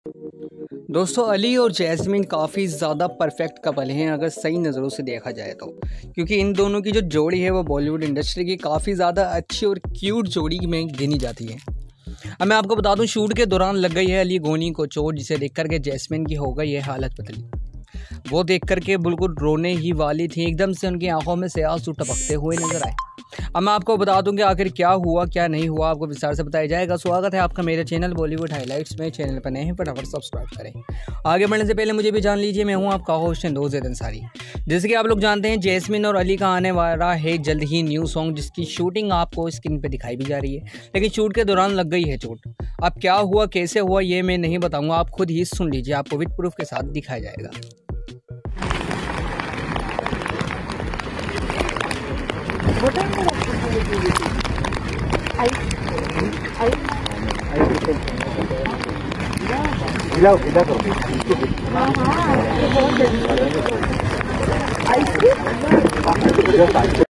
दोस्तों अली और जैस्मिन काफ़ी ज़्यादा परफेक्ट कपल हैं अगर सही नज़रों से देखा जाए तो, क्योंकि इन दोनों की जो जोड़ी है वो बॉलीवुड इंडस्ट्री की काफ़ी ज़्यादा अच्छी और क्यूट जोड़ी में गिनी जाती है। अब मैं आपको बता दूं, शूट के दौरान लग गई है अली गोनी को चोट, जिसे देख करके जैस्मिन की हो गई है हालत बदली। वो देख करके बिल्कुल रोने ही वाली थी, एकदम से उनकी आंखों में से आंसू टपकते हुए नजर आए। अब मैं आपको बता दूं कि आखिर क्या हुआ क्या नहीं हुआ, आपको विस्तार से बताया जाएगा। स्वागत है आपका मेरे चैनल बॉलीवुड हाइलाइट्स में। चैनल पर नए हैं फटाफट सब्सक्राइब करें। आगे बढ़ने से पहले मुझे भी जान लीजिए, मैं हूं आपका होस्ट हिंदोज़ अंसारी। जैसे कि आप लोग जानते हैं, जैस्मिन और अली का आने वाला है जल्द ही न्यू सॉन्ग, जिसकी शूटिंग आपको स्क्रीन पर दिखाई भी जा रही है, लेकिन शूट के दौरान लग गई है चोट। अब क्या हुआ कैसे हुआ ये मैं नहीं बताऊंगा, आप खुद ही सुन लीजिए, आपको विद प्रूफ के साथ दिखाया जाएगा। आइसक्रीम